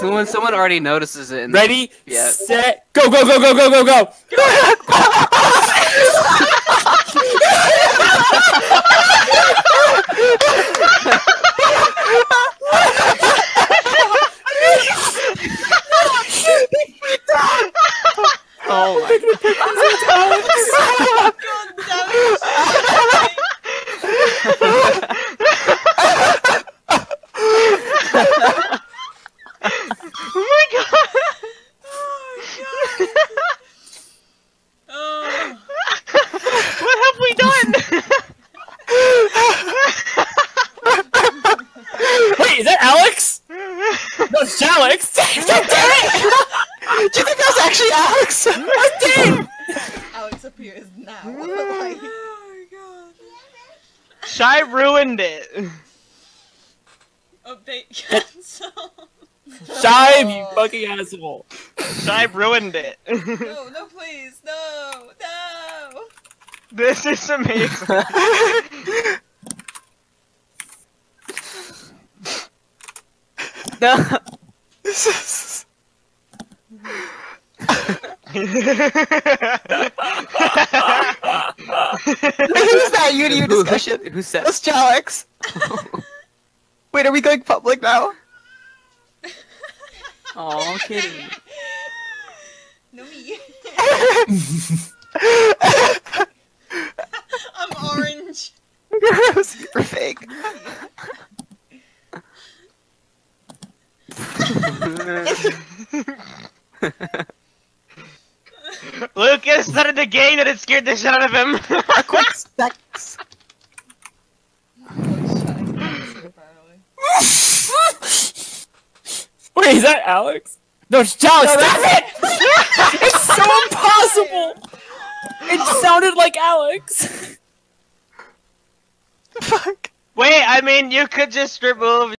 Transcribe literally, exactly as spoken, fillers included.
Someone, someone already notices it. Ready, yeah. set, go, go, go, go, go, go, go! Oh my Wait, is that Alex? No, it's Jalex! God damn it! Do you think that was actually Alex? I did! Alex appears now. Like... Oh my god. Shy ruined it. Update cancel. Shive, you fucking asshole. Shy ruined it. No, no, please, no, no. This is amazing. No. This is... Who's that U to U discussion? Who said? That's Jalex. Wait, are we going public now? Oh, I'm kidding. No me. I'm orange. You're super fake. Lucas started a game that it scared the shit out of him. A quick sex. Wait, is that Alex? No, it's Jalex. No, stop it! It's so impossible. It sounded like Alex. Fuck. Wait, I mean, you could just remove